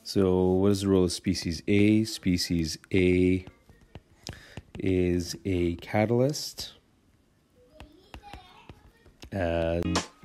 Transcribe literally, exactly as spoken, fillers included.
So what is the role of species A? Species A is a catalyst, and